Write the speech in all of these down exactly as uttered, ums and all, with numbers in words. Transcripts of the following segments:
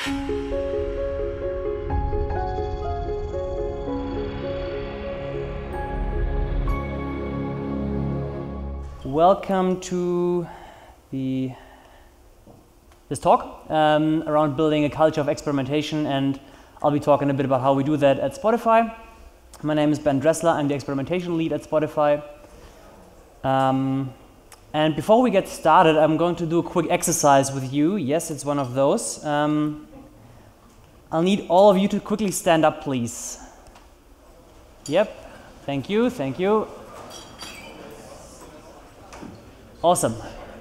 Welcome to the, this talk um, around building a culture of experimentation, and I'll be talking a bit about how we do that at Spotify. My name is Ben Dressler. I'm the experimentation lead at Spotify. Um, and before we get started, I'm going to do a quick exercise with you. Yes, it's one of those. Um, I'll need all of you to quickly stand up, please. Yep. Thank you. Thank you. Awesome.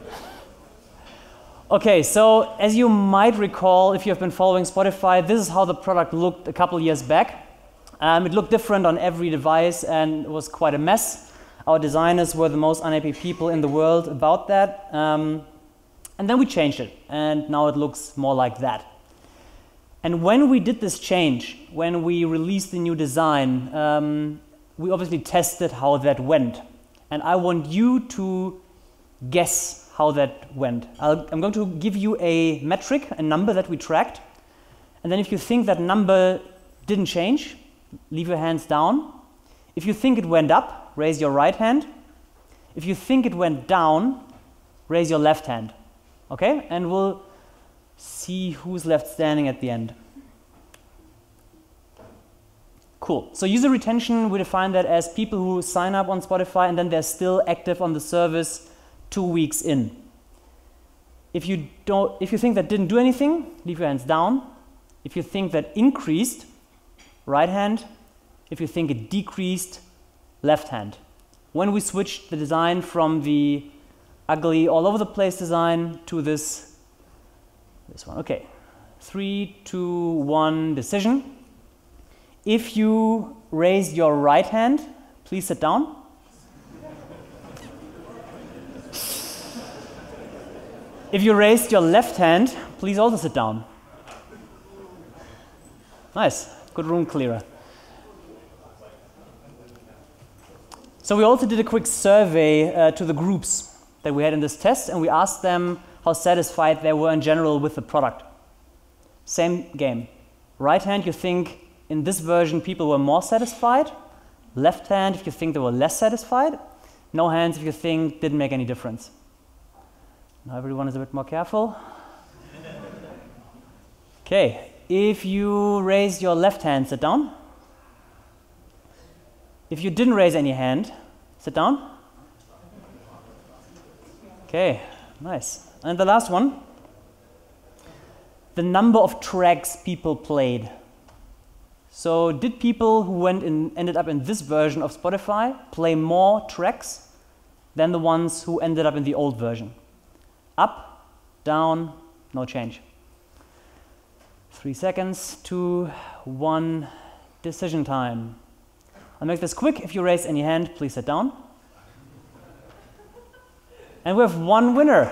Okay, so as you might recall, if you have been following Spotify, this is how the product looked a couple years back. Um, it looked different on every device and was quite a mess. Our designers were the most unhappy people in the world about that. Um, and then we changed it, and now it looks more like that. And when we did this change, when we released the new design, um, we obviously tested how that went. And I want you to guess how that went. I'll, I'm going to give you a metric, a number that we tracked. And then if you think that number didn't change, leave your hands down. If you think it went up, raise your right hand. If you think it went down, raise your left hand. Okay? And we'll see who's left standing at the end. Cool. So user retention, we define that as people who sign up on Spotify and then they're still active on the service two weeks in. If you don't, if you think that didn't do anything, leave your hands down. If you think that increased, right hand. If you think it decreased, left hand. When we switched the design from the ugly all over the place design to this, this one. Okay, three, two, one, decision. If you raised your right hand, please sit down. If you raised your left hand, please also sit down. Nice, good room clearer. So we also did a quick survey uh, to the groups that we had in this test, and we asked them how satisfied they were in general with the product. Same game. Right hand, you think in this version people were more satisfied. Left hand, if you think they were less satisfied. No hands if you think didn't make any difference. Now everyone is a bit more careful. Okay, if you raise your left hand, sit down. If you didn't raise any hand, sit down. Okay, nice. And the last one, the number of tracks people played. So did people who went in, ended up in this version of Spotify play more tracks than the ones who ended up in the old version? Up, down, no change. Three seconds, two, one, decision time. I'll make this quick. If you raise any hand, please sit down. And we have one winner.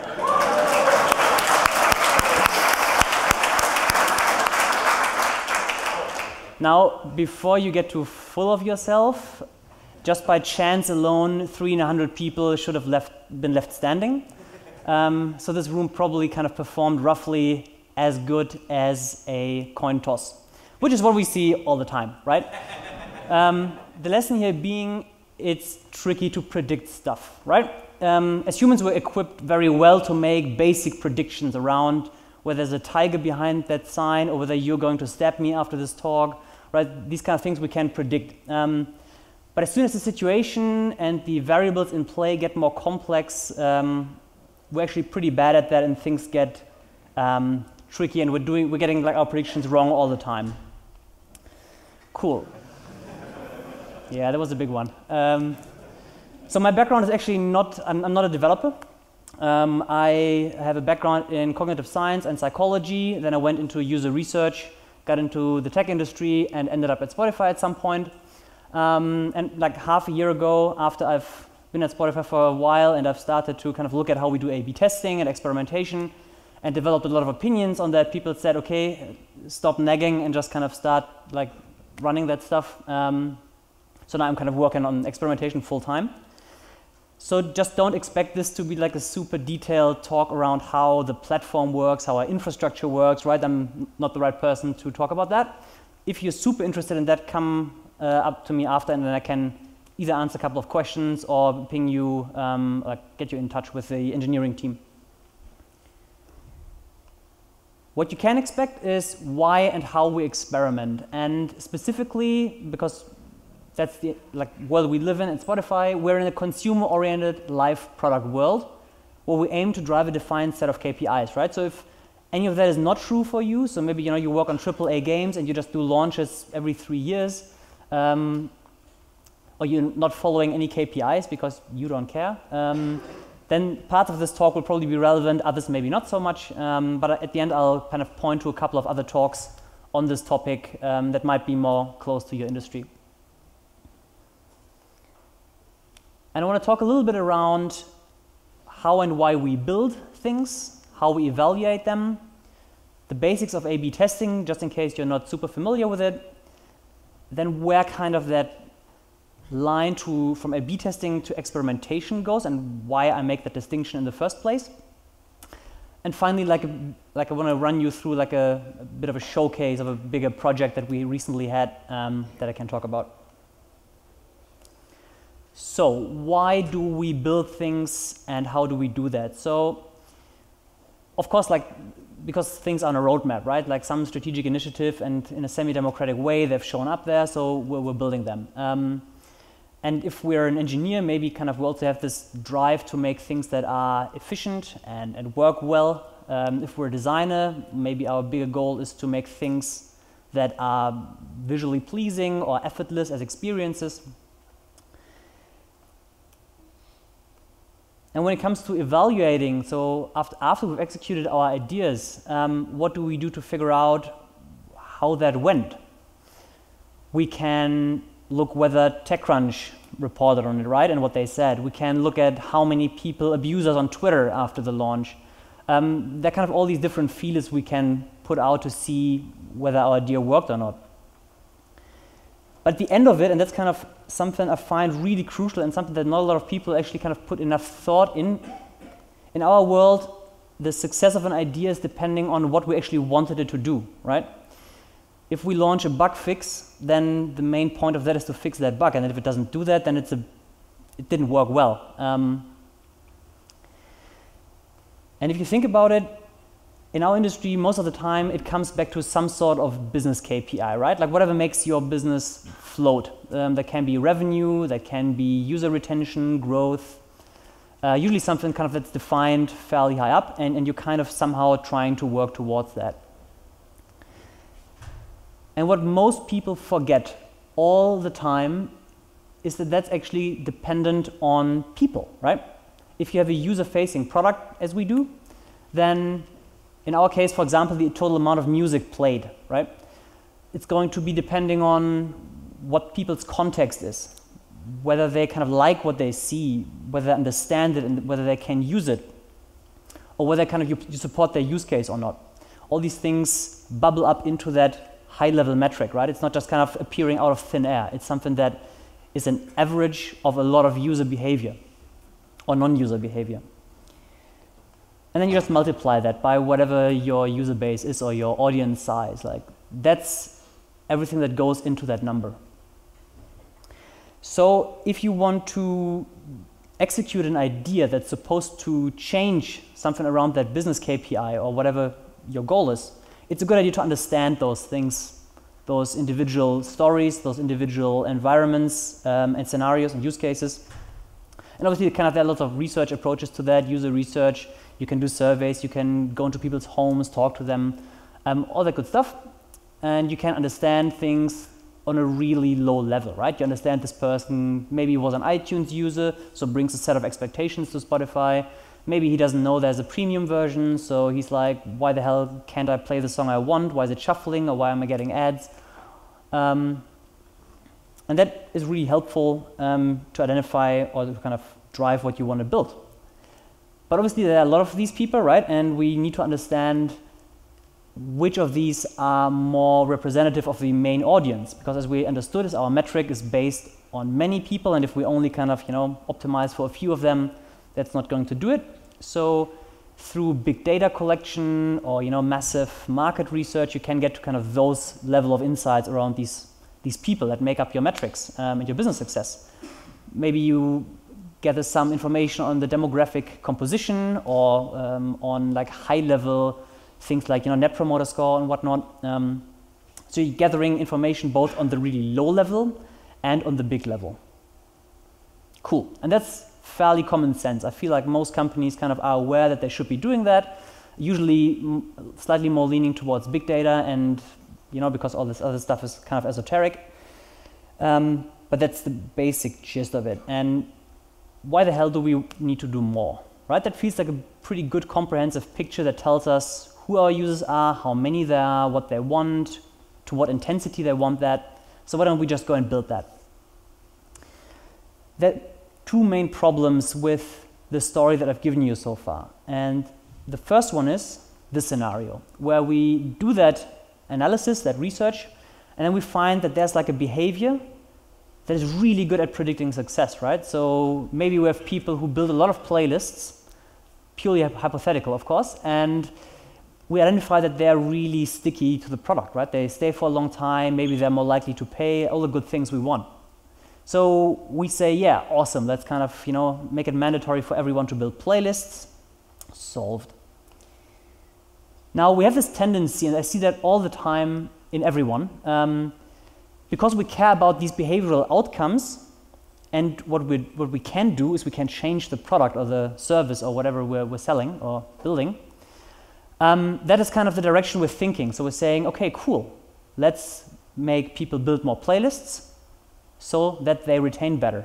Now, before you get too full of yourself, just by chance alone, three and a hundred people should have left, been left standing. Um, so this room probably kind of performed roughly as good as a coin toss, which is what we see all the time, right? Um, the lesson here being it's tricky to predict stuff, right? Um, as humans, we're equipped very well to make basic predictions around whether there's a tiger behind that sign or whether you're going to stab me after this talk, right? These kind of things we can predict. Um, but as soon as the situation and the variables in play get more complex, um, we're actually pretty bad at that, and things get um, tricky, and we're doing, we're getting like our predictions wrong all the time. Cool. Yeah, that was a big one. Um, so my background is actually not, I'm, I'm not a developer. Um, I have a background in cognitive science and psychology. Then I went into user research, got into the tech industry, and ended up at Spotify at some point. Um, and like half a year ago, after I've been at Spotify for a while, and I've started to kind of look at how we do A B testing and experimentation, and developed a lot of opinions on that. People said, okay, stop nagging and just kind of start like running that stuff. Um, so now I'm kind of working on experimentation full time. So just don't expect this to be like a super detailed talk around how the platform works, how our infrastructure works, right? I'm not the right person to talk about that. If you're super interested in that, come uh, up to me after, and then I can either answer a couple of questions or ping you, um, or get you in touch with the engineering team. What you can expect is why and how we experiment, and specifically because that's the like world we live in at Spotify. We're in a consumer-oriented live product world where we aim to drive a defined set of K P Is, right? So if any of that is not true for you, so maybe you know you work on triple A games and you just do launches every three years, um, or you're not following any K P Is because you don't care, um, then parts of this talk will probably be relevant, others maybe not so much. Um, but at the end, I'll kind of point to a couple of other talks on this topic um, that might be more close to your industry. And I want to talk a little bit around how and why we build things, how we evaluate them, the basics of A B testing, just in case you're not super familiar with it, then where kind of that line to, from A B testing to experimentation goes and why I make that distinction in the first place. And finally, like, like I want to run you through like a, a bit of a showcase of a bigger project that we recently had um, that I can talk about. So why do we build things and how do we do that? So of course, like, because things are on a roadmap, right? Like some strategic initiative, and in a semi-democratic way, they've shown up there, so we're, we're building them. Um, and if we're an engineer, maybe kind of we also have this drive to make things that are efficient and, and work well. Um, if we're a designer, maybe our bigger goal is to make things that are visually pleasing or effortless as experiences. And when it comes to evaluating, so after, after we've executed our ideas, um, what do we do to figure out how that went? We can look whether TechCrunch reported on it, right, and what they said. We can look at how many people abuse us on Twitter after the launch. Um, there are kind of all these different feelers we can put out to see whether our idea worked or not. But at the end of it, and that's kind of something I find really crucial and something that not a lot of people actually kind of put enough thought in. In our world, the success of an idea is depending on what we actually wanted it to do, right? If we launch a bug fix, then the main point of that is to fix that bug, and if it doesn't do that, then it's a, it didn't work well. Um, and if you think about it, in our industry, most of the time, it comes back to some sort of business K P I, right? Like whatever makes your business float. Um, that can be revenue, that can be user retention, growth, uh, usually something kind of that's defined fairly high up, and, and you're kind of somehow trying to work towards that. And what most people forget all the time is that that's actually dependent on people, right? If you have a user-facing product, as we do, then in our case, for example, the total amount of music played, right? It's going to be depending on what people's context is, whether they kind of like what they see, whether they understand it, and whether they can use it, or whether kind of you, you support their use case or not. All these things bubble up into that high-level metric, right? It's not just kind of appearing out of thin air. It's something that is an average of a lot of user behavior or non-user behavior. And then you just multiply that by whatever your user base is or your audience size. Like, that's everything that goes into that number. So if you want to execute an idea that's supposed to change something around that business K P I or whatever your goal is, it's a good idea to understand those things, those individual stories, those individual environments um, and scenarios and use cases. And obviously, kind of there are lots of research approaches to that, user research. You can do surveys, you can go into people's homes, talk to them, um, all that good stuff. And you can understand things on a really low level, right? You understand this person maybe was an iTunes user, so brings a set of expectations to Spotify. Maybe he doesn't know there's a premium version, so he's like, why the hell can't I play the song I want? Why is it shuffling, or why am I getting ads? Um, and that is really helpful um, to identify or to kind of drive what you want to build. But obviously there are a lot of these people, right? And we need to understand which of these are more representative of the main audience, because as we understood is our metric is based on many people, and if we only kind of, you know, optimize for a few of them, that's not going to do it. So through big data collection or, you know, massive market research, you can get to kind of those level of insights around these, these people that make up your metrics um, and your business success. Maybe you gather some information on the demographic composition or um, on like high level things like, you know, net promoter score and whatnot. Um, so you're gathering information both on the really low level and on the big level. Cool, and that's fairly common sense. I feel like most companies kind of are aware that they should be doing that, usually m slightly more leaning towards big data and, you know, because all this other stuff is kind of esoteric. Um, but that's the basic gist of it. And why the hell do we need to do more, right? That feels like a pretty good comprehensive picture that tells us who our users are, how many there are, what they want, to what intensity they want that. So why don't we just go and build that? There are two main problems with the story that I've given you so far. And the first one is this scenario, where we do that analysis, that research, and then we find that there's like a behavior that is really good at predicting success, right? So maybe we have people who build a lot of playlists, purely hypothetical, of course, and we identify that they're really sticky to the product, right? They stay for a long time, maybe they're more likely to pay, all the good things we want. So we say, yeah, awesome, let's kind of, you know, make it mandatory for everyone to build playlists. Solved. Now we have this tendency, and I see that all the time in everyone, um, because we care about these behavioral outcomes, and what we, what we can do is we can change the product or the service or whatever we're, we're selling or building. Um, that is kind of the direction we're thinking. So we're saying, okay, cool, let's make people build more playlists so that they retain better.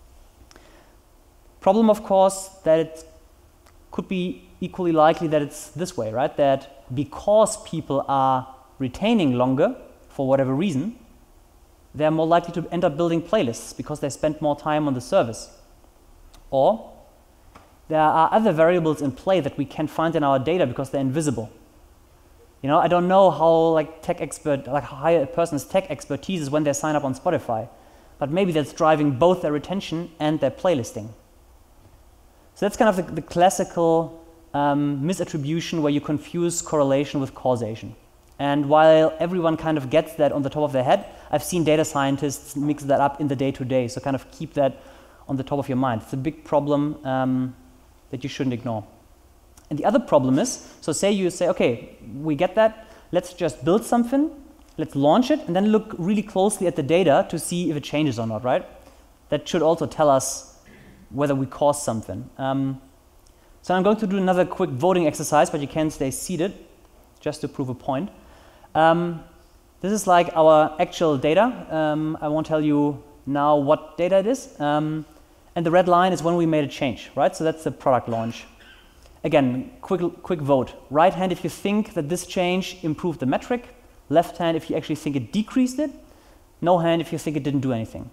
Problem, of course, that it could be equally likely that it's this way, right? That because people are retaining longer for whatever reason, they're more likely to end up building playlists because they spend more time on the service. Or there are other variables in play that we can't find in our data because they're invisible. You know, I don't know how like tech expert, like how high a person's tech expertise is when they sign up on Spotify, but maybe that's driving both their retention and their playlisting. So that's kind of the, the classical um, misattribution where you confuse correlation with causation. And while everyone kind of gets that on the top of their head, I've seen data scientists mix that up in the day-to-day, so kind of keep that on the top of your mind. It's a big problem um, that you shouldn't ignore. And the other problem is, so say you say, okay, we get that, let's just build something, let's launch it, and then look really closely at the data to see if it changes or not, right? That should also tell us whether we caused something. Um, so I'm going to do another quick voting exercise, but you can stay seated just to prove a point. Um, this is like our actual data. Um, I won't tell you now what data it is. Um, and the red line is when we made a change, right? So that's the product launch. Again, quick, quick vote. Right hand if you think that this change improved the metric. Left hand if you actually think it decreased it. No hand if you think it didn't do anything.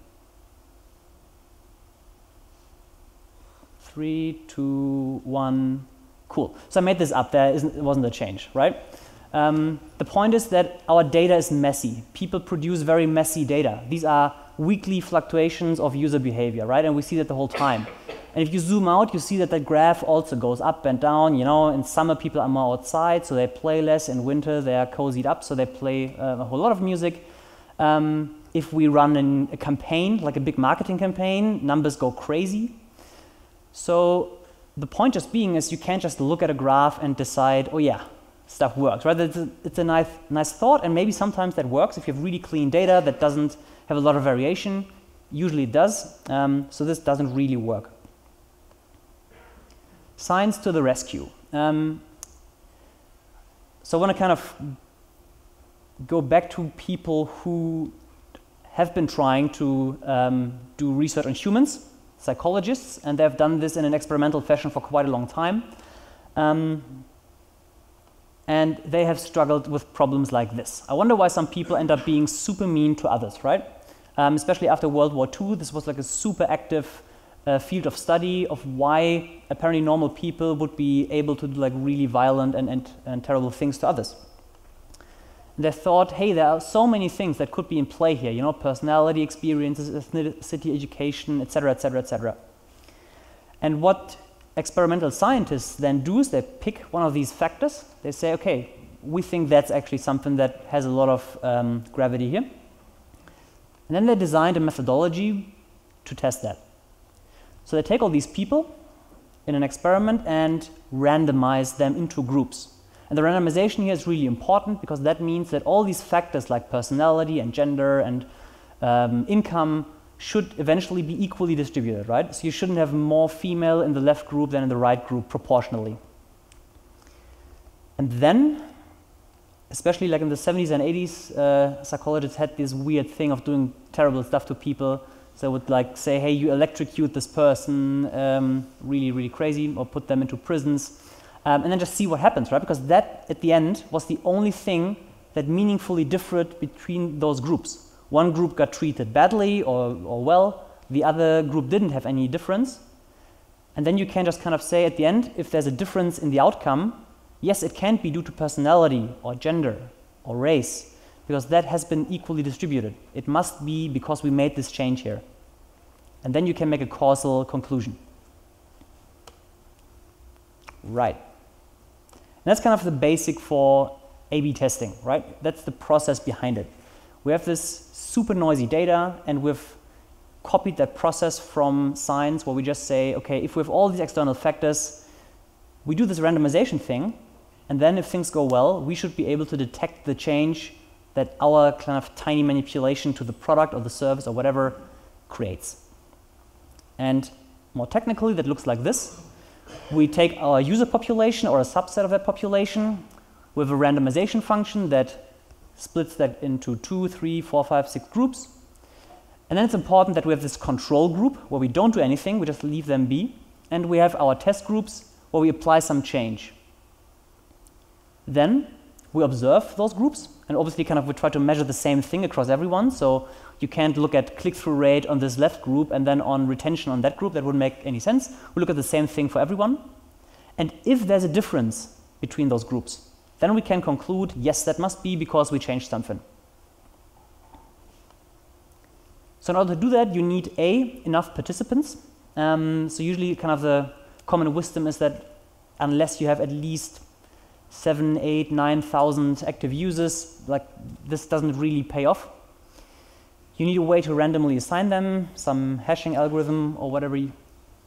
Three, two, one. Cool. So I made this up. There isn't, it wasn't a change, right? Um, the point is that our data is messy. People produce very messy data. These are weekly fluctuations of user behavior, right? And we see that the whole time. And if you zoom out, you see that the graph also goes up and down. You know, in summer people are more outside, so they play less. In winter they are cozied up, so they play uh, a whole lot of music. Um, if we run in a campaign, like a big marketing campaign, numbers go crazy. So the point just being is you can't just look at a graph and decide, oh yeah, stuff works, right? It's a, it's a nice, nice thought, and maybe sometimes that works if you have really clean data that doesn't have a lot of variation. Usually it does, um, so this doesn't really work. Science to the rescue. Um, so I want to kind of go back to people who have been trying to um, do research on humans, psychologists, and they've done this in an experimental fashion for quite a long time. Um, and they have struggled with problems like this. I wonder why some people end up being super mean to others, right? Um, especially after World War Two, this was like a super active uh, field of study of why apparently normal people would be able to do like really violent and, and, and terrible things to others. And they thought, hey, there are so many things that could be in play here, you know, personality, experiences, ethnicity, education, et cetera, et cetera, et cetera. And what experimental scientists then do is they pick one of these factors. They say, okay, we think that's actually something that has a lot of um, gravity here. And then they designed a methodology to test that. So they take all these people in an experiment and randomize them into groups. And the randomization here is really important because that means that all these factors like personality and gender and um, income should eventually be equally distributed, right? So you shouldn't have more female in the left group than in the right group proportionally. And then, especially like in the seventies and eighties, uh, psychologists had this weird thing of doing terrible stuff to people. So they would like say, hey, you electrocute this person, um, really, really crazy, or put them into prisons. Um, and then just see what happens, right? Because that, at the end, was the only thing that meaningfully differed between those groups. One group got treated badly or, or well, the other group didn't have any difference. And then you can just kind of say at the end, if there's a difference in the outcome, yes, it can't be due to personality or gender or race, because that has been equally distributed. It must be because we made this change here. And then you can make a causal conclusion. Right. And that's kind of the basic for A B testing, right? That's the process behind it. We have this super noisy data, and we've copied that process from science where we just say, okay, if we have all these external factors, we do this randomization thing, and then if things go well, we should be able to detect the change that our kind of tiny manipulation to the product or the service or whatever creates. And more technically, that looks like this. We take our user population or a subset of that population with a randomization function that splits that into two, three, four, five, six groups. And then it's important that we have this control group where we don't do anything, we just leave them be. And we have our test groups where we apply some change. Then we observe those groups, and obviously kind of we try to measure the same thing across everyone. So you can't look at click-through rate on this left group and then on retention on that group. That wouldn't make any sense. We look at the same thing for everyone. And if there's a difference between those groups, then we can conclude, yes, that must be because we changed something. So in order to do that, you need A, enough participants. Um, so usually kind of the common wisdom is that unless you have at least seven, eight, nine thousand active users, like this doesn't really pay off. You need a way to randomly assign them, some hashing algorithm or whatever. You...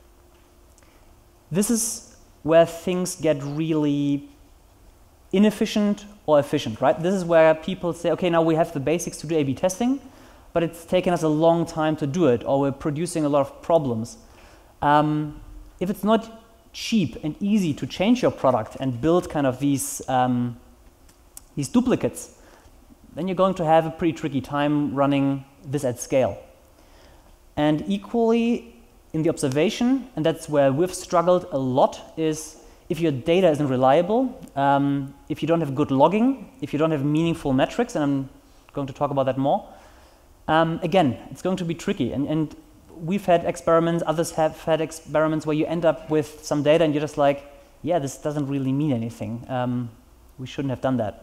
This is where things get really inefficient or efficient, right? This is where people say, okay, now we have the basics to do A B testing, but it's taken us a long time to do it, or we're producing a lot of problems. Um, if it's not cheap and easy to change your product and build kind of these, um, these duplicates, then you're going to have a pretty tricky time running this at scale. And equally in the observation, and that's where we've struggled a lot, is if your data isn't reliable, um, if you don't have good logging, if you don't have meaningful metrics, and I'm going to talk about that more, um, again, it's going to be tricky. And, and we've had experiments, others have had experiments where you end up with some data and you're just like, yeah, this doesn't really mean anything. Um, we shouldn't have done that.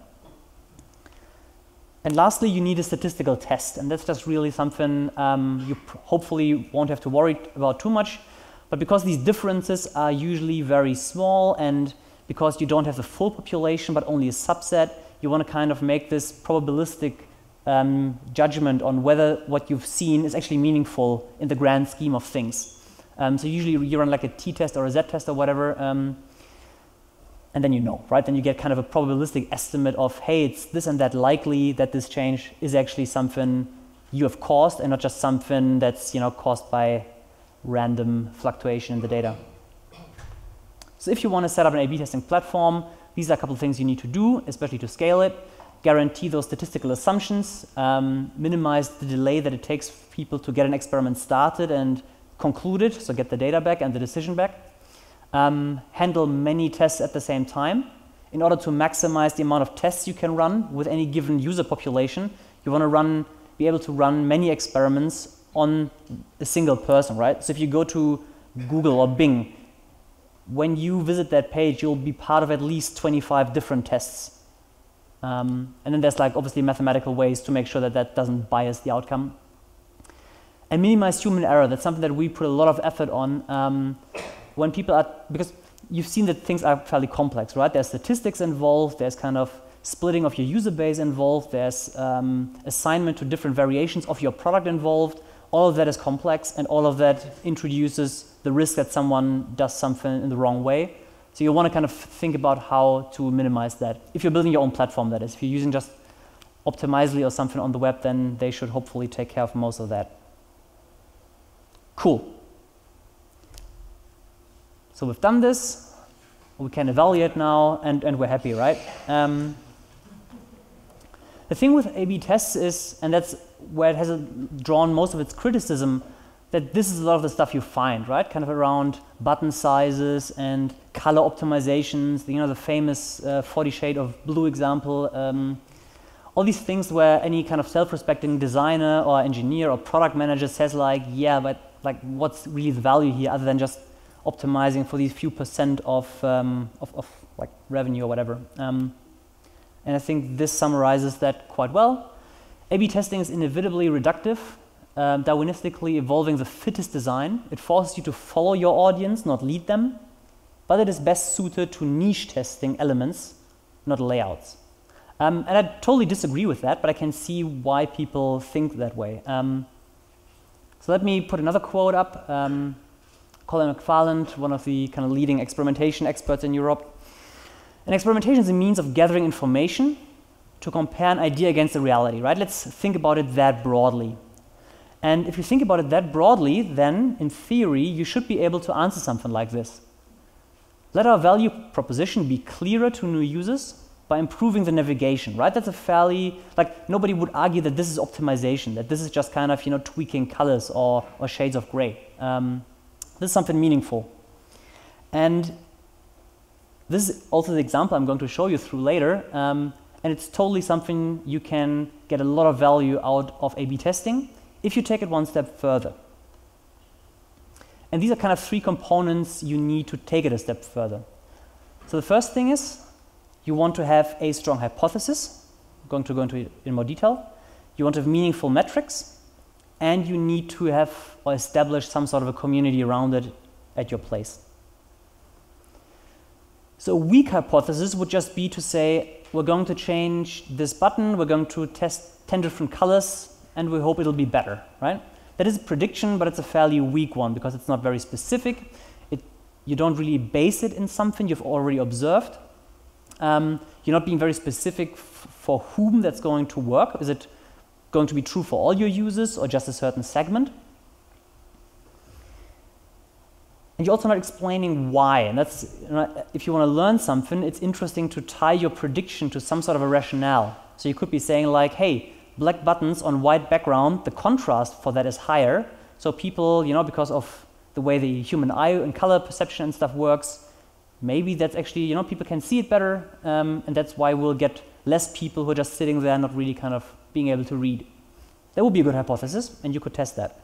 And lastly, you need a statistical test, and that's just really something um, you hopefully won't have to worry about too much. But because these differences are usually very small, and because you don't have the full population but only a subset, you want to kind of make this probabilistic um, judgment on whether what you've seen is actually meaningful in the grand scheme of things. Um, so usually you run like a t-test or a z-test or whatever, um, and then you know, right? Then you get kind of a probabilistic estimate of, hey, it's this and that likely that this change is actually something you have caused and not just something that's, you know, caused by random fluctuation in the data. So if you want to set up an A B testing platform, these are a couple of things you need to do, especially to scale it. Guarantee those statistical assumptions, um, minimize the delay that it takes for people to get an experiment started and concluded, so get the data back and the decision back. Um, handle many tests at the same time. In order to maximize the amount of tests you can run with any given user population, you want to run, be able to run many experiments on a single person, right? So if you go to Google or Bing, when you visit that page, you'll be part of at least twenty-five different tests. Um, and then there's like obviously mathematical ways to make sure that that doesn't bias the outcome. And minimize human error. That's something that we put a lot of effort on. Um, when people are, because you've seen that things are fairly complex, right? There's statistics involved, there's kind of splitting of your user base involved, there's um, assignment to different variations of your product involved. All of that is complex, and all of that introduces the risk that someone does something in the wrong way. So you want to kind of think about how to minimize that. If you're building your own platform, that is. If you're using just Optimizely or something on the web, then they should hopefully take care of most of that. Cool. So we've done this. We can evaluate now, and, and we're happy, right? Um, the thing with A B tests is, and that's where it has a, drawn most of its criticism, that this is a lot of the stuff you find, right? Kind of around button sizes and color optimizations, you know, the famous uh, forty shade of blue example. Um, all these things where any kind of self-respecting designer or engineer or product manager says like, yeah, but like what's really the value here other than just optimizing for these few percent of, um, of, of like revenue or whatever. Um, and I think this summarizes that quite well. A B testing is inevitably reductive, um, Darwinistically evolving the fittest design. It forces you to follow your audience, not lead them, but it is best suited to niche testing elements, not layouts. Um, and I totally disagree with that, but I can see why people think that way. Um, so let me put another quote up. Um, Colin McFarland, one of the kind of leading experimentation experts in Europe. And experimentation is a means of gathering information to compare an idea against the reality, right? Let's think about it that broadly. And if you think about it that broadly, then in theory, you should be able to answer something like this. Let our value proposition be clearer to new users by improving the navigation, right? That's a fairly, like nobody would argue that this is optimization, that this is just kind of, you know, tweaking colors or, or shades of gray. Um, this is something meaningful. And this is also the example I'm going to show you through later. Um, and it's totally something you can get a lot of value out of A B testing if you take it one step further. And these are kind of three components you need to take it a step further. So the first thing is, you want to have a strong hypothesis. I'm going to go into it in more detail. You want to have meaningful metrics, and you need to have or establish some sort of a community around it at your place. So a weak hypothesis would just be to say, we're going to change this button, we're going to test ten different colors, and we hope it'll be better, right? That is a prediction, but it's a fairly weak one because it's not very specific. It, you don't really base it in something you've already observed. Um, you're not being very specific f for whom that's going to work. Is it going to be true for all your users or just a certain segment? And you're also not explaining why. And that's, you know, if you want to learn something, it's interesting to tie your prediction to some sort of a rationale. So you could be saying like, hey, black buttons on white background, the contrast for that is higher. So people, you know, because of the way the human eye and color perception and stuff works, maybe that's actually, you know, people can see it better, um, and that's why we'll get less people who are just sitting there not really kind of being able to read. That would be a good hypothesis, and you could test that.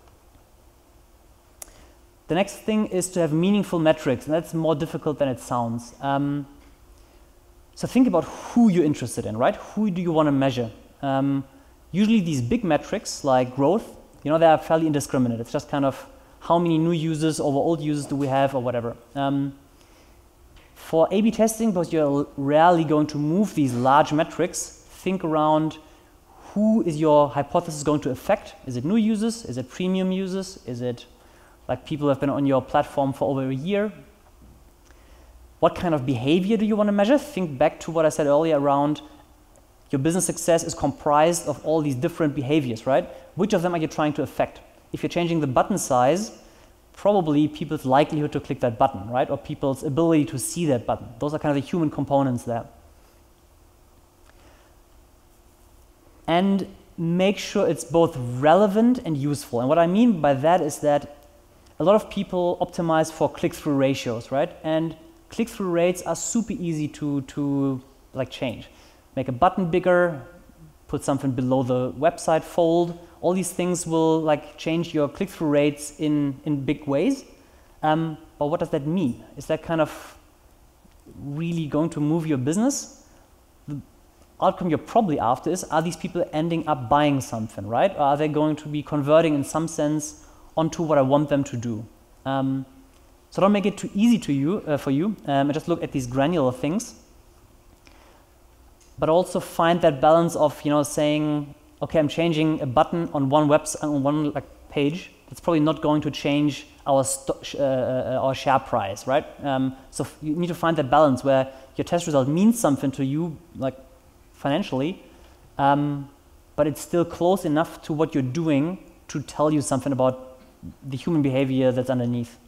The next thing is to have meaningful metrics, and that's more difficult than it sounds. Um, so think about who you're interested in, right? Who do you want to measure? Um, usually these big metrics like growth, you know, they are fairly indiscriminate. It's just kind of how many new users over old users do we have or whatever. Um, For A B testing, because you're rarely going to move these large metrics, think around who is your hypothesis going to affect. Is it new users? Is it premium users? Is it like people who have been on your platform for over a year? What kind of behavior do you want to measure? Think back to what I said earlier around your business success is comprised of all these different behaviors, right? Which of them are you trying to affect? If you're changing the button size, probably people's likelihood to click that button, right? Or people's ability to see that button. Those are kind of the human components there. And make sure it's both relevant and useful. And what I mean by that is that a lot of people optimize for click-through ratios, right? And click-through rates are super easy to, to like change. Make a button bigger, put something below the website fold. All these things will like change your click-through rates in, in big ways. Um, but what does that mean? Is that kind of really going to move your business? The outcome you're probably after is, are these people ending up buying something, right? Or are they going to be converting in some sense onto what I want them to do? Um, so don't make it too easy to you, uh, for you, um, and just look at these granular things. But also find that balance of, you know, saying, okay, I'm changing a button on one website, on one like, page. It's probably not going to change our uh, uh, our share price, right? Um, so you need to find that balance where your test result means something to you, like financially, um, but it's still close enough to what you're doing to tell you something about the human behavior that's underneath.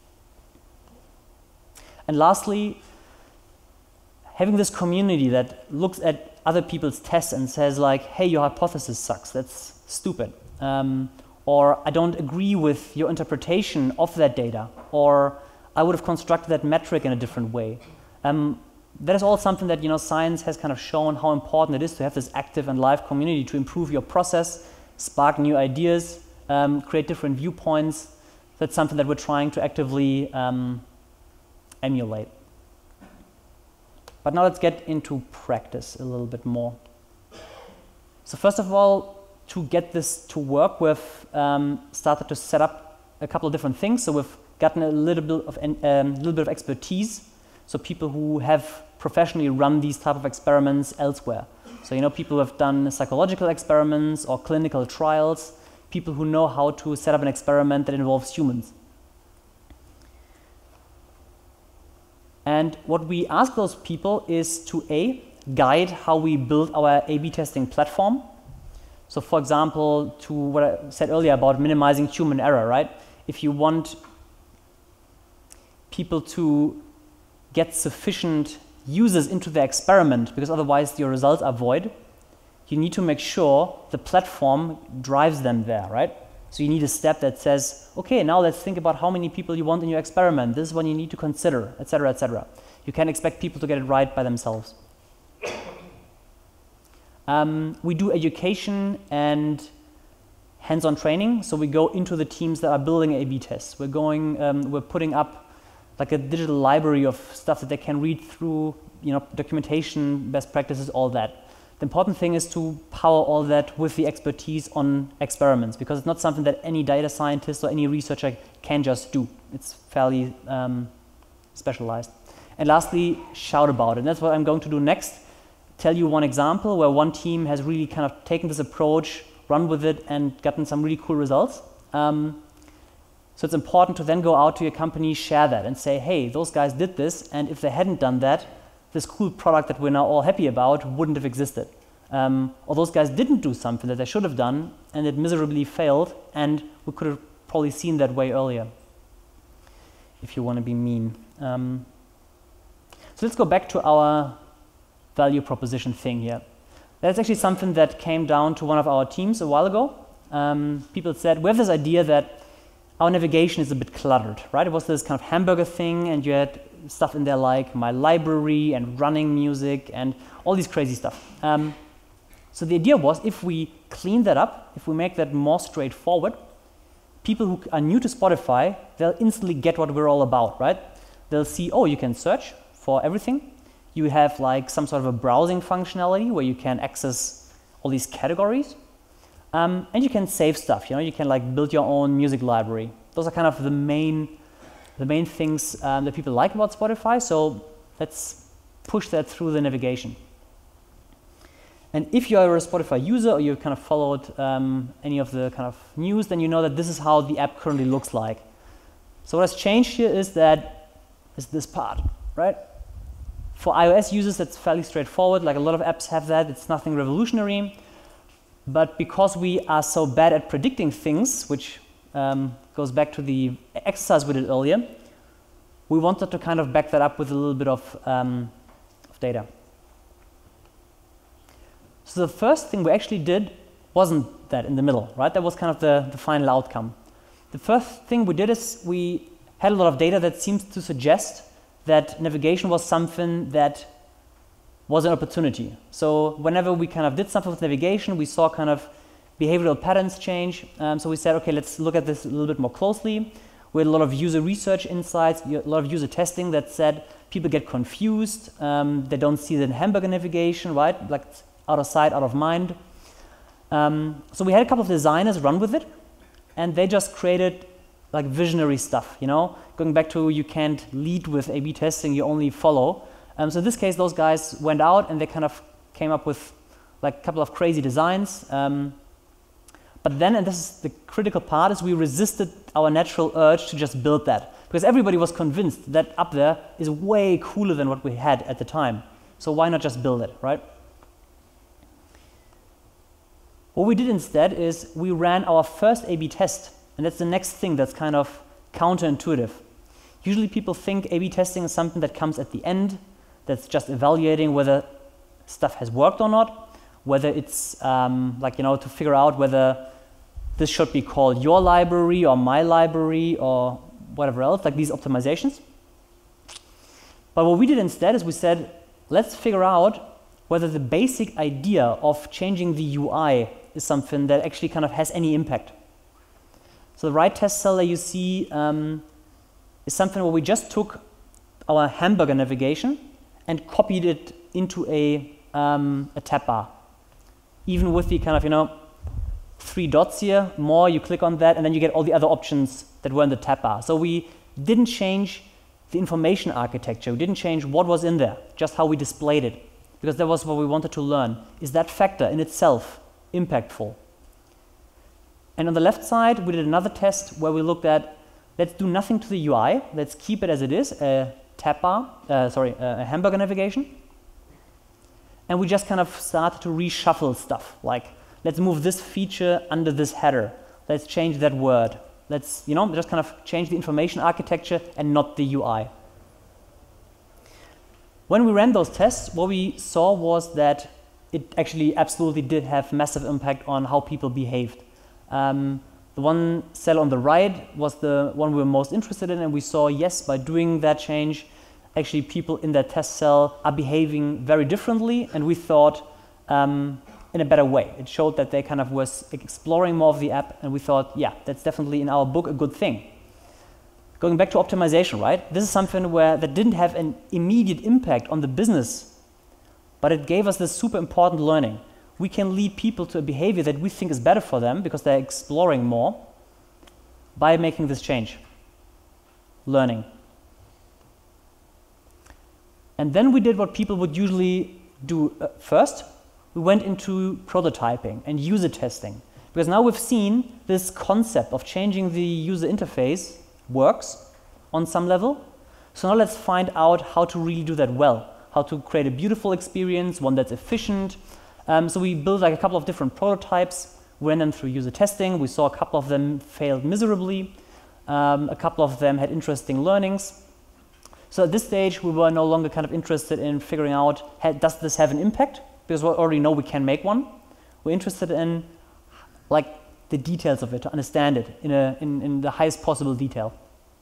And lastly, having this community that looks at other people's tests and says like, hey, your hypothesis sucks, that's stupid. Um, or I don't agree with your interpretation of that data, or I would have constructed that metric in a different way. Um, that is all something that, you know, science has kind of shown how important it is to have this active and live community to improve your process, spark new ideas, um, create different viewpoints. That's something that we're trying to actively um, emulate. But now let's get into practice a little bit more. So first of all, to get this to work, we've um, started to set up a couple of different things. So we've gotten a little bit of a um, little bit of expertise. So people who have professionally run these type of experiments elsewhere. So you know, people who have done psychological experiments or clinical trials. People who know how to set up an experiment that involves humans. And what we ask those people is to A, guide how we build our A B testing platform. So for example, to what I said earlier about minimizing human error, right? If you want people to get sufficient users into the experiment, because otherwise your results are void, you need to make sure the platform drives them there, right? So you need a step that says, okay, now let's think about how many people you want in your experiment. This is what you need to consider, et cetera, et cetera. You can't expect people to get it right by themselves. Um, we do education and hands-on training. So we go into the teams that are building A B tests. We're going, um, we're putting up like a digital library of stuff that they can read through, you know, documentation, best practices, all that. The important thing is to power all that with the expertise on experiments, because it's not something that any data scientist or any researcher can just do. It's fairly um, specialized. And lastly, shout about it. And that's what I'm going to do next. Tell you one example where one team has really kind of taken this approach, run with it, and gotten some really cool results. Um, so it's important to then go out to your company, share that, and say, hey, those guys did this, and if they hadn't done that, this cool product that we're now all happy about wouldn't have existed. Um, or those guys didn't do something that they should have done, and it miserably failed, and we could have probably seen that way earlier, if you want to be mean. Um, so let's go back to our value proposition thing here. That's actually something that came down to one of our teams a while ago. Um, people said, we have this idea that our navigation is a bit cluttered, right? It was this kind of hamburger thing, and you had stuff in there like my library and running music and all these crazy stuff. Um, so the idea was, if we clean that up, if we make that more straightforward, people who are new to Spotify, they'll instantly get what we're all about, right? They'll see, oh, you can search for everything. You have like some sort of a browsing functionality where you can access all these categories. Um, and you can save stuff, you know, you can like build your own music library. Those are kind of the main, the main things um, that people like about Spotify. So let's push that through the navigation. And if you are a Spotify user or you've kind of followed um, any of the kind of news, then you know that this is how the app currently looks like. So what has changed here is that is this part, right? For iOS users, that's fairly straightforward. Like a lot of apps have that. It's nothing revolutionary. But because we are so bad at predicting things, which um, goes back to the exercise we did earlier, we wanted to kind of back that up with a little bit of, um, of data. So the first thing we actually did wasn't that in the middle, right? That was kind of the, the final outcome. The first thing we did is we had a lot of data that seems to suggest that navigation was something that was an opportunity. So whenever we kind of did something with navigation, we saw kind of behavioral patterns change. Um, so we said, okay, let's look at this a little bit more closely. We had a lot of user research insights, a lot of user testing that said people get confused, um, they don't see the hamburger navigation, right? Like out of sight, out of mind. Um, so we had a couple of designers run with it, and they just created like visionary stuff, you know? Going back to you can't lead with A B testing, you only follow. Um, so in this case, those guys went out and they kind of came up with like a couple of crazy designs. Um, but then, and this is the critical part, is we resisted our natural urge to just build that. Because everybody was convinced that up there is way cooler than what we had at the time. So why not just build it, right? What we did instead is we ran our first A B test. And that's the next thing that's kind of counterintuitive. Usually people think A B testing is something that comes at the end, that's just evaluating whether stuff has worked or not, whether it's um, like, you know, to figure out whether this should be called your library or my library or whatever else, like these optimizations. But what we did instead is we said, let's figure out whether the basic idea of changing the U I is something that actually kind of has any impact. So the right test cell that you see um, is something where we just took our hamburger navigation and copied it into a, um, a tab bar. Even with the kind of, you know, three dots here, more, you click on that, and then you get all the other options that were in the tab bar. So we didn't change the information architecture. We didn't change what was in there, just how we displayed it, because that was what we wanted to learn. Is that factor in itself impactful? And on the left side, we did another test where we looked at, let's do nothing to the U I. Let's keep it as it is, a tab bar, uh, sorry, a hamburger navigation. And we just kind of started to reshuffle stuff, like let's move this feature under this header. Let's change that word. Let's, you know, just kind of change the information architecture and not the U I. When we ran those tests, what we saw was that it actually absolutely did have massive impact on how people behaved. Um, the one cell on the right was the one we were most interested in, and we saw, yes, by doing that change, actually people in that test cell are behaving very differently, and we thought um, in a better way. It showed that they kind of was exploring more of the app, and we thought, yeah, that's definitely in our book a good thing. Going back to optimization, right? This is something where that didn't have an immediate impact on the business, but it gave us this super important learning. We can lead people to a behavior that we think is better for them because they're exploring more by making this change, learning. And then we did what people would usually do uh, first. We went into prototyping and user testing, because now we've seen this concept of changing the user interface works on some level. So now let's find out how to really do that well, how to create a beautiful experience, one that's efficient. Um, so we built like a couple of different prototypes, ran them through user testing. We saw a couple of them failed miserably. Um, a couple of them had interesting learnings. So at this stage, we were no longer kind of interested in figuring out, does this have an impact? Because we already know we can make one. We're interested in like the details of it, to understand it in, a, in, in the highest possible detail.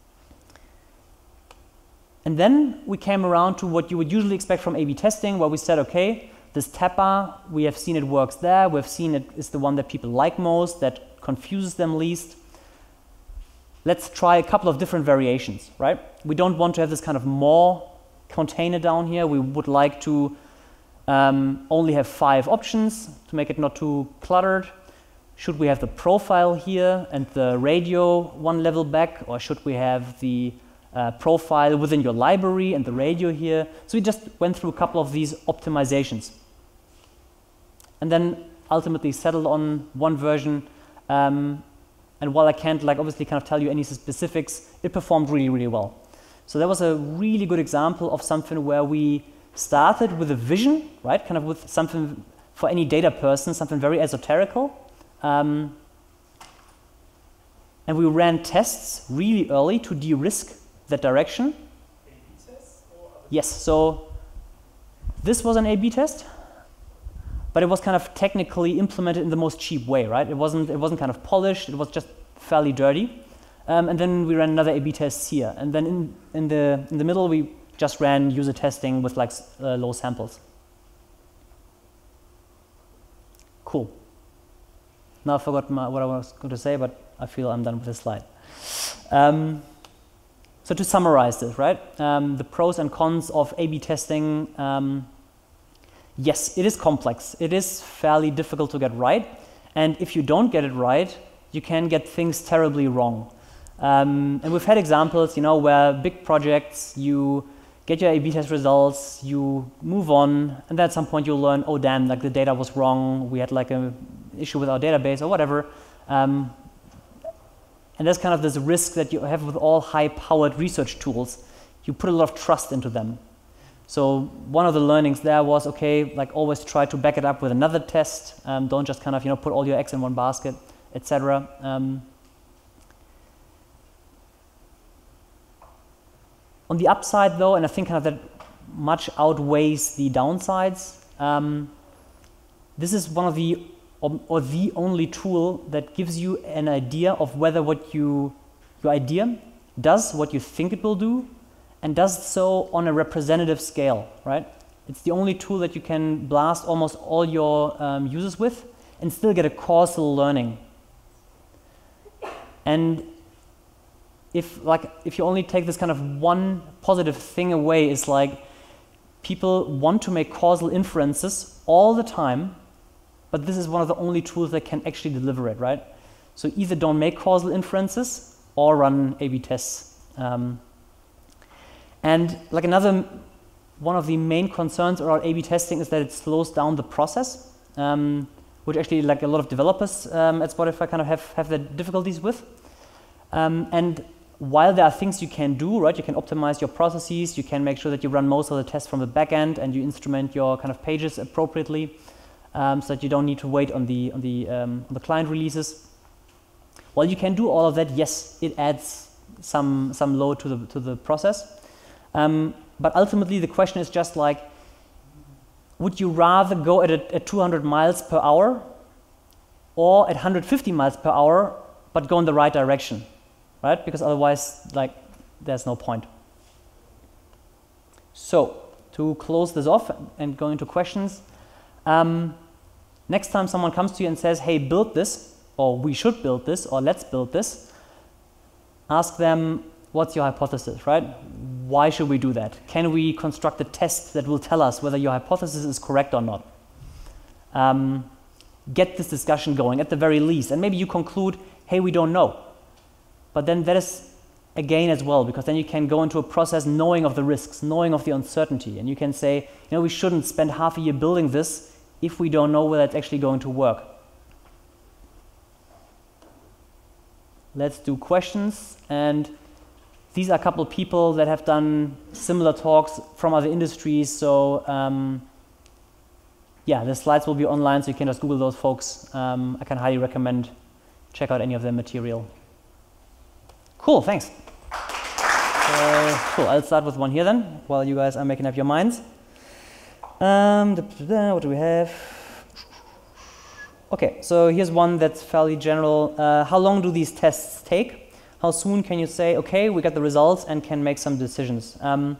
And then we came around to what you would usually expect from A B testing, where we said, okay, this tab bar, we have seen it works there. We've seen it is the one that people like most, that confuses them least. Let's try a couple of different variations, right? We don't want to have this kind of more container down here. We would like to um, only have five options to make it not too cluttered. Should we have the profile here and the radio one level back, or should we have the uh, profile within your library and the radio here? So we just went through a couple of these optimizations. And then ultimately settled on one version. Um, and while I can't like obviously kind of tell you any specifics, it performed really, really well. So that was a really good example of something where we started with a vision, right? Kind of with something for any data person, something very esoterical. Um, and we ran tests really early to de-risk that direction. A B tests? Yes, so this was an A B test. But it was kind of technically implemented in the most cheap way, right? It wasn't, it wasn't kind of polished, it was just fairly dirty. Um, and then we ran another A B test here. And then in, in, the, in the middle, we just ran user testing with like uh, low samples. Cool. Now I forgot my, what I was going to say, but I feel I'm done with this slide. Um, so to summarize this, right? Um, the pros and cons of A B testing. Um, yes, it is complex. It is fairly difficult to get right. And if you don't get it right, you can get things terribly wrong. Um, and we've had examples, you know, where big projects, you get your A B test results, you move on, and then at some point you'll learn, oh damn, like the data was wrong, we had like an issue with our database or whatever. Um, and there's kind of this risk that you have with all high-powered research tools. You put a lot of trust into them. So one of the learnings there was, okay, like always try to back it up with another test. Um, don't just kind of, you know, put all your eggs in one basket, et cetera. Um, on the upside, though, and I think kind of that much outweighs the downsides, um, this is one of the or, or the only tool that gives you an idea of whether what you your idea does what you think it will do, and does so on a representative scale, right? It's the only tool that you can blast almost all your um, users with and still get a causal learning. And if like if you only take this kind of one positive thing away, is like people want to make causal inferences all the time, but this is one of the only tools that can actually deliver it, right? So either don't make causal inferences or run A B tests. Um, and like another one of the main concerns around A B testing is that it slows down the process, um, which actually like a lot of developers um, at Spotify kind of have, have their difficulties with. Um, and while there are things you can do, right, you can optimize your processes, you can make sure that you run most of the tests from the back end and you instrument your kind of pages appropriately, um, so that you don't need to wait on the, on the, um, on the client releases. While you can do all of that, yes, it adds some, some load to the, to the process. Um, but ultimately the question is just like, would you rather go at, a, at two hundred miles per hour or at one hundred fifty miles per hour, but go in the right direction, right? Because otherwise, like, there's no point. So to close this off and go into questions, um, next time someone comes to you and says, hey, build this, or we should build this, or let's build this, ask them, what's your hypothesis, right? Why should we do that? Can we construct a test that will tell us whether your hypothesis is correct or not? Um, get this discussion going at the very least. And maybe you conclude, hey, we don't know. But then that is a gain as well, because then you can go into a process knowing of the risks, knowing of the uncertainty. And you can say, you know, we shouldn't spend half a year building this if we don't know whether it's actually going to work. Let's do questions. And these are a couple of people that have done similar talks from other industries. So um, yeah, the slides will be online, so you can just Google those folks. Um, I can highly recommend check out any of their material. Cool, thanks. Uh, cool, I'll start with one here then, while you guys are making up your minds. Um, what do we have? Okay, so here's one that's fairly general. Uh, how long do these tests take? How soon can you say, okay, we got the results and can make some decisions? Um,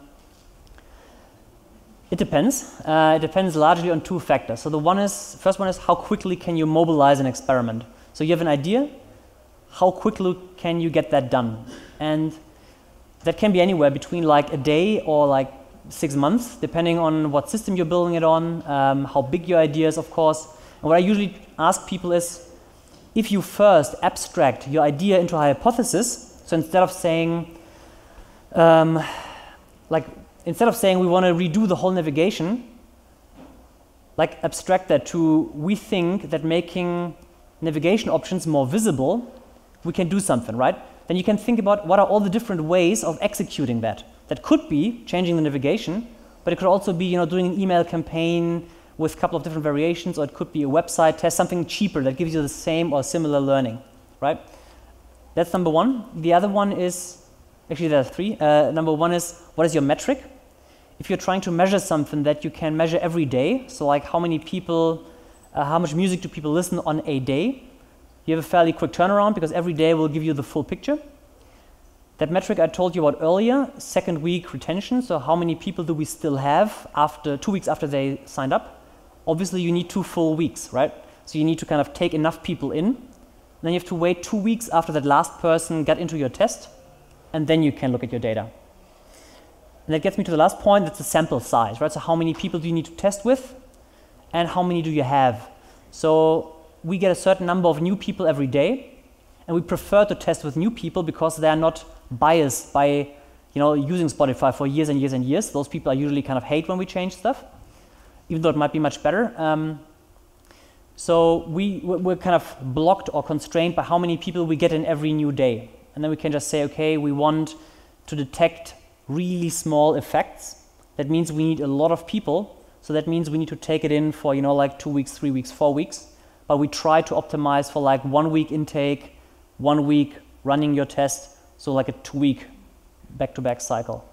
it depends. Uh, it depends largely on two factors. So the one is, first one is how quickly can you mobilize an experiment? So you have an idea, how quickly can you get that done? And that can be anywhere between like a day or like six months, depending on what system you're building it on, um, how big your idea is, of course. And what I usually ask people is, if you first abstract your idea into a hypothesis, so instead of saying, um, like, instead of saying we want to redo the whole navigation, like abstract that to, we think that making navigation options more visible, we can do something, right? Then you can think about what are all the different ways of executing that. That could be changing the navigation, but it could also be, you know, doing an email campaign with a couple of different variations, or it could be a website test, something cheaper that gives you the same or similar learning, right? That's number one. The other one is, actually there are three. Uh, number one is, what is your metric? If you're trying to measure something that you can measure every day, so like how many people, uh, how much music do people listen on a day, you have a fairly quick turnaround because every day will give you the full picture. That metric I told you about earlier, second week retention, so how many people do we still have after two weeks after they signed up? Obviously you need two full weeks, right? So you need to kind of take enough people in. Then you have to wait two weeks after that last person got into your test and then you can look at your data. And that gets me to the last point, that's the sample size, right? So how many people do you need to test with, and how many do you have? So we get a certain number of new people every day, and we prefer to test with new people because they are not biased by, you know, using Spotify for years and years and years. Those people are usually kind of hate when we change stuff, even though it might be much better. Um, so we, we're kind of blocked or constrained by how many people we get in every new day. And then we can just say, okay, we want to detect really small effects. That means we need a lot of people. So that means we need to take it in for, you know, like two weeks, three weeks, four weeks. But we try to optimize for like one week intake, one week running your test. So like a two week back-to-back cycle.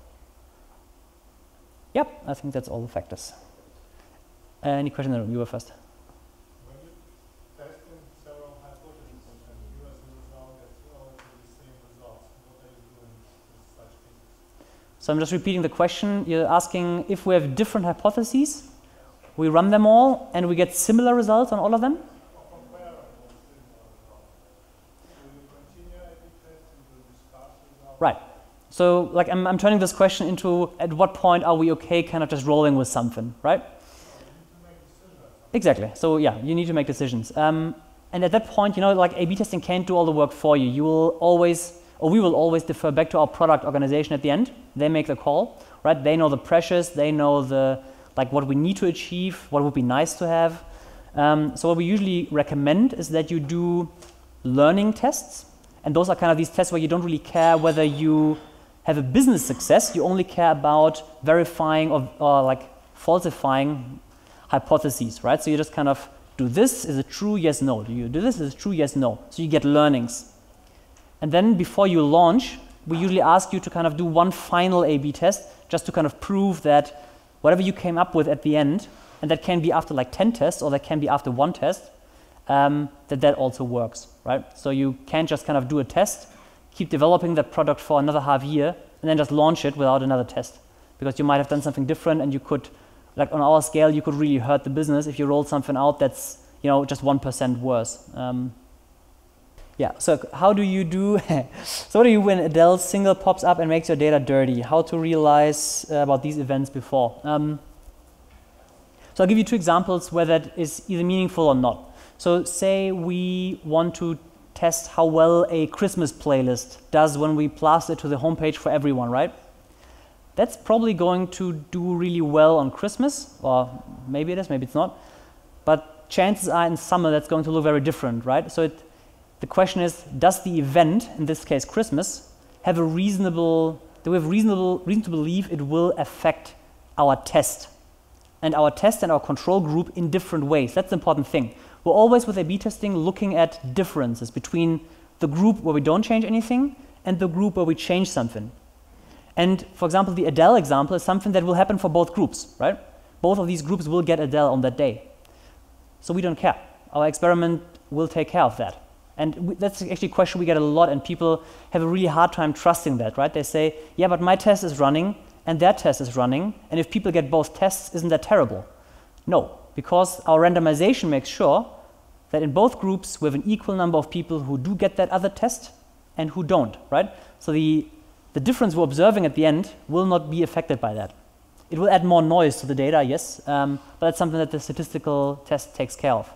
Yep, I think that's all the factors. Uh, any question in the room? You were first. When you test in several hypotheses and you as a result get relatively the same results, what are you doing with such cases? So I'm just repeating the question. You're asking if we have different hypotheses, we run them all, and we get similar results on all of them? Or comparable similar results. Do you continue A B testing? Do you discuss results? Right. So like I'm, I'm turning this question into at what point are we okay kind of just rolling with something, right? Exactly. So yeah, you need to make decisions. Um, and at that point, you know, like A B testing can't do all the work for you. You will always, or we will always defer back to our product organization at the end. They make the call, right? They know the pressures. They know the, like what we need to achieve, what would be nice to have. Um, so what we usually recommend is that you do learning tests. And those are kind of these tests where you don't really care whether you have a business success. You only care about verifying or, or like falsifying hypotheses, right? So you just kind of do this, is it true, yes, no. Do you do this, is it true, yes, no. So you get learnings. And then before you launch, we usually ask you to kind of do one final A B test just to kind of prove that whatever you came up with at the end, and that can be after like ten tests or that can be after one test, um, that that also works, right? So you can't just kind of do a test, keep developing that product for another half year, and then just launch it without another test. Because you might have done something different and you could, like on our scale, you could really hurt the business if you rolled something out that's, you know, just one percent worse. Um, yeah, so how do you do, so what do you when Adele's single pops up and makes your data dirty? How to realize uh, about these events before? Um, so I'll give you two examples where that is either meaningful or not. So say we want to test how well a Christmas playlist does when we blast it to the homepage for everyone, right? That's probably going to do really well on Christmas, or maybe it is, maybe it's not. But chances are in summer that's going to look very different, right? So it, the question is, does the event, in this case Christmas, have a reasonable, do we have reasonable reason to believe it will affect our test? And our test and our control group in different ways. That's the important thing. We're always with A B testing looking at differences between the group where we don't change anything and the group where we change something. And for example, the Adele example is something that will happen for both groups, right? Both of these groups will get Adele on that day. So we don't care. Our experiment will take care of that. And we, that's actually a question we get a lot, and people have a really hard time trusting that, right? They say, yeah, but my test is running and their test is running, and if people get both tests, isn't that terrible? No, because our randomization makes sure that in both groups we have an equal number of people who do get that other test and who don't, right? So the The difference we're observing at the end will not be affected by that. It will add more noise to the data, yes, um, but that's something that the statistical test takes care of.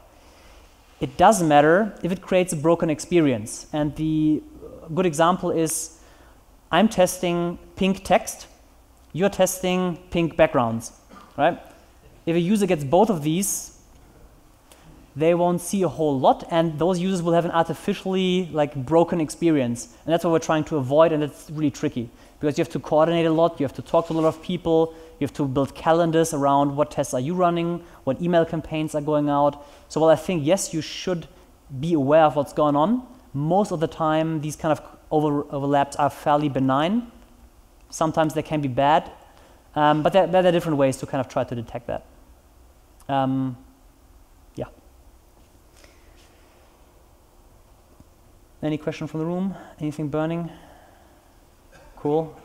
It doesn't matter if it creates a broken experience. And the good example is I'm testing pink text, you're testing pink backgrounds, right? If a user gets both of these, they won't see a whole lot, and those users will have an artificially like broken experience. And that's what we're trying to avoid, and it's really tricky because you have to coordinate a lot, you have to talk to a lot of people, you have to build calendars around what tests are you running, what email campaigns are going out. So while I think, yes, you should be aware of what's going on, most of the time these kind of over overlaps are fairly benign. Sometimes they can be bad, um, but there, there are different ways to kind of try to detect that. Um, yeah. Any question from the room? Anything burning? Cool.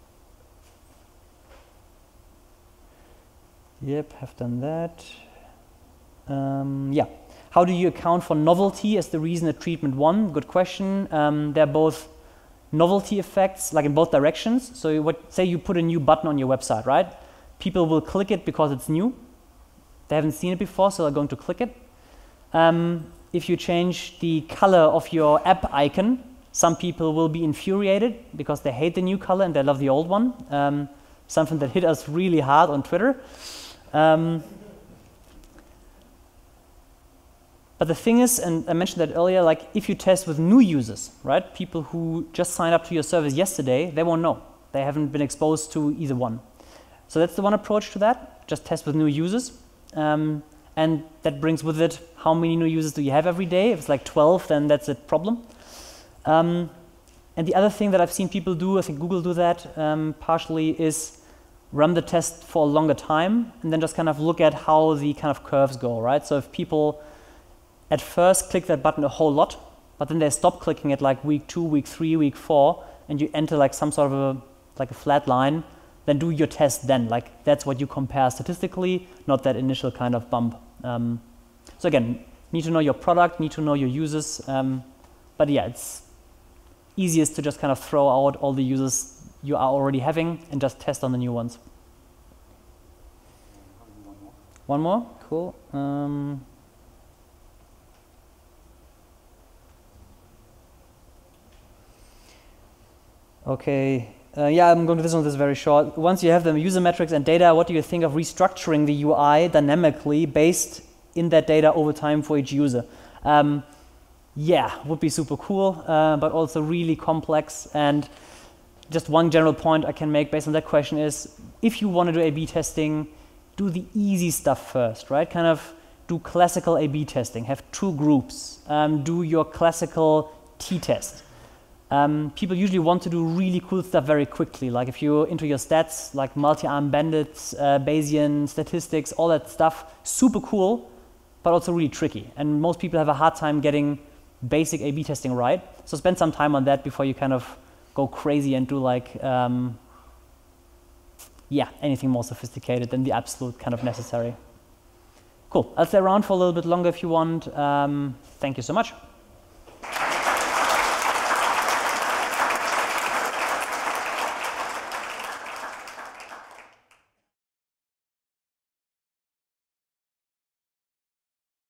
Yep, have done that. Um, yeah. How do you account for novelty as the reason that treatment won? Good question. Um, they're both novelty effects, like in both directions. So you, what, say you put a new button on your website, right? People will click it because it's new. They haven't seen it before, so they're going to click it. Um, if you change the color of your app icon, some people will be infuriated because they hate the new color and they love the old one. Um, something that hit us really hard on Twitter. Um, but the thing is, and I mentioned that earlier, like if you test with new users, right? People who just signed up to your service yesterday, they won't know. They haven't been exposed to either one. So that's the one approach to that. Just test with new users. Um, and that brings with it how many new users do you have every day. If it's like twelve, then that's a problem. Um, and the other thing that I've seen people do, I think Google do that um, partially, is run the test for a longer time and then just kind of look at how the kind of curves go, right? So if people at first click that button a whole lot, but then they stop clicking it like week two, week three, week four, and you enter like some sort of a, like a flat line, then do your test then. Like that's what you compare statistically, not that initial kind of bump. Um, so again, need to know your product, need to know your users. Um, but yeah, it's easiest to just kind of throw out all the users you are already having and just test on the new ones. One more, cool. Um, okay. Uh, yeah, I'm going to this one. This is very short. Once you have the user metrics and data, what do you think of restructuring the U I dynamically based in that data over time for each user? Um, yeah, would be super cool, uh, but also really complex. And just one general point I can make based on that question is, if you want to do A B testing, do the easy stuff first, right? Kind of do classical A B testing. Have two groups. Um, do your classical t-test. Um, people usually want to do really cool stuff very quickly. Like if you're into your stats, like multi-arm bandits, uh, Bayesian statistics, all that stuff, super cool, but also really tricky. And most people have a hard time getting basic A B testing right. So spend some time on that before you kind of go crazy and do like, um, yeah, anything more sophisticated than the absolute kind of necessary. Cool. I'll stay around for a little bit longer if you want. Um, thank you so much.